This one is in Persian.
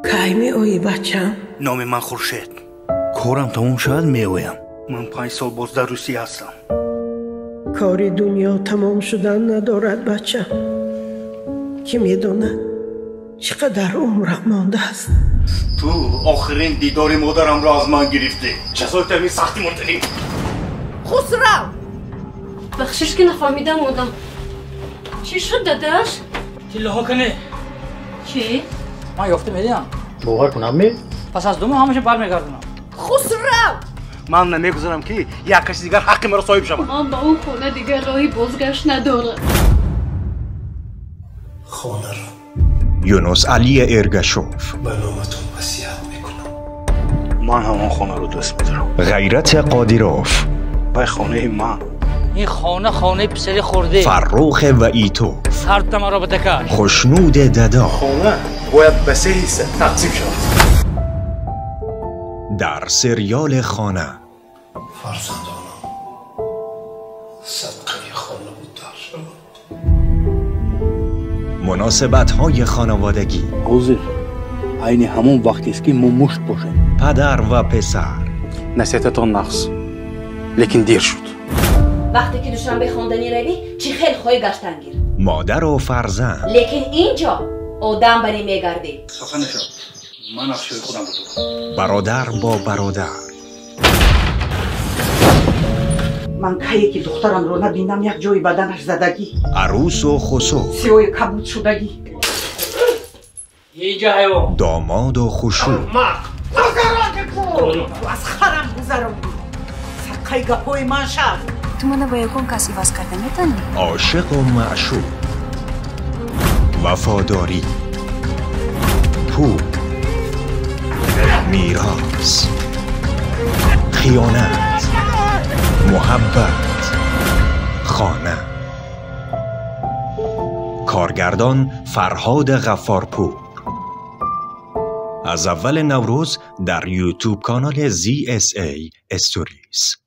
کی می‌آیی بچه‌م؟ نام من خورشید. کارم تموم شد می‌آیم. من 5 سال باز در روسیه هستم. کاری دنیا تمام شدن ندارد بچه‌م. کی می‌داند چقدر عمرم مانده است؟ تو آخرین دیدار مادرم را از من گرفتی. جزای تمی سختی مردنی. خسرو بخشش که نفهمیدم آدم. چی شد داداش؟ تیله ها کنه. چی؟ من یافته میدیم. باور کنم می؟ پس از دوم همشه برمیگردونم. خسرو من نمیگذارم که یک کسی دیگر حق مرا صاحب شود. من با اون خونه دیگر راهی بازگشت ندارم. خانه را یونس علی ارگشوف به نامتون وصیت میکنم. من همون خانه رو دوست می‌دارم. غیرت قادیروف به خانه من. این خانه پسری خورده. فرخ وئیتو سرد مرا بده کرد. خوشنود ددا خانه باید به 3 حصه تقسیم شود. در سریال خانه فرزندانم صدقه خانه بود در شود. مناسبت‌های خانوادگی حاضر عین همون وقتی است که ما مشت باشیم. پدر و پسر نصیحتتان نقص لیکن دیر شد. وقتی که دوشنبه خواندنی روی چی خیلی خواهی گشتن گیر. مادر و فرزند لیکن اینجا آدم بری میگرده. خفه نشو. من افشای خودم رو دارم. برادر با برادر من کایی که دخترم رو نبینم یک جای بدنش زدگی، عروس و خسو سیوی کبود شدگی. اینجا حیوان. داماد و خشوع تو از خرم گذروندی. سرقای گپوی من شد. تو منو با یکم کسی باز کرده میتونی؟ عاشق و معشوق وفاداری پول میراث خیانت محبت خانه. کارگردان فرهاد غفارپور. از اول نوروز در یوتیوب کانال ZSA استوریز.